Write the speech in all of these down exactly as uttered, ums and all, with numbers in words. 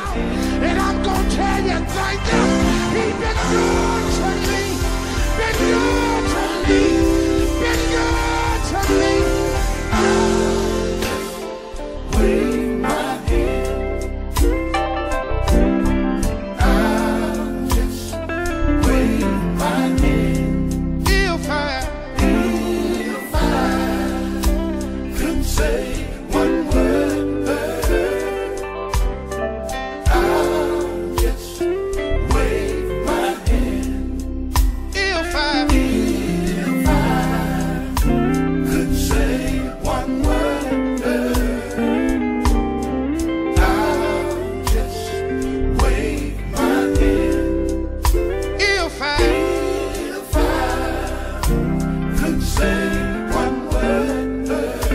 now, and I'm gonna tell you thank you. He's been good to me, been good to me, been good to me. Wave my hand. I'll just wave my hand. If I, if I could say one word, I'll just wave my hand. If I, if I could say one word, I'll just wave my hand. If I, if I could say one word,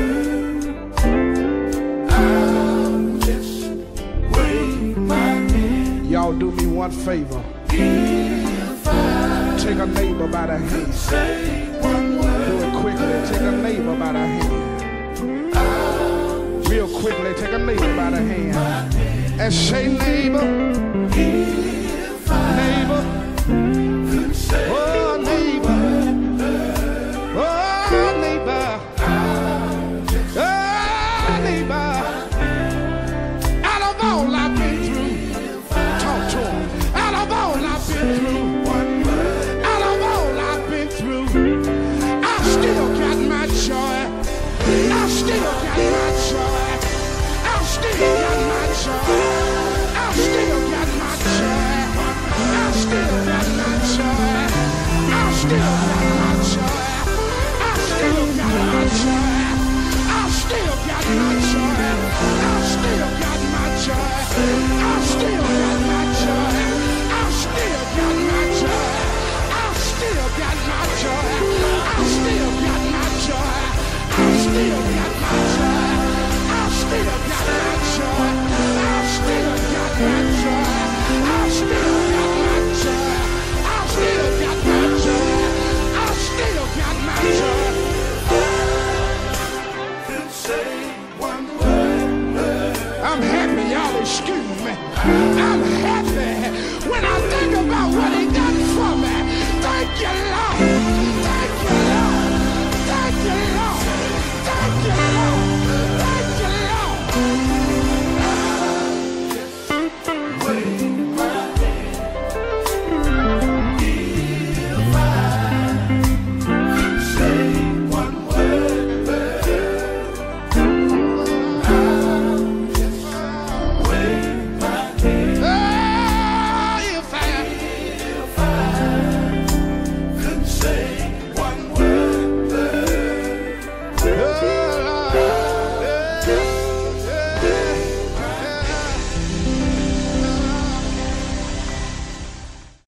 I'll just wave my hand. Y'all do me one favor. If I take a neighbor by the hand. Say one word. Do it quickly. Take a neighbor by the hand. Real quickly, take a neighbor by the hand. And say, neighbor, neighbor, oh neighbor, oh neighbor, oh neighbor. Out of all I've been through, talk to him. Out of all I've been through, out of all I've been through, I still got my joy. I still got my joy. I still got my joy. I still got my joy. I still got my joy. I still got my joy. I still got my joy. I still got my joy. I still got my joy. I still got my joy. I still got my joy. I still got my joy. I still got my joy. I still got my joy. I still got my joy. I still got my joy. I still got my joy. I still got my joy. I still got my joy. Could say one word. I'm happy, y'all excuse me. I'm happy when I think about what he done for me. Thank you, Lord.